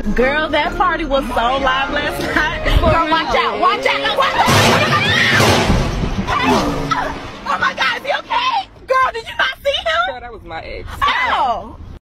Girl, that party was so live last night. Girl, watch out, watch out, watch out. Oh my God, is he okay? Girl, did you not see him? Girl, that was my ex. Oh.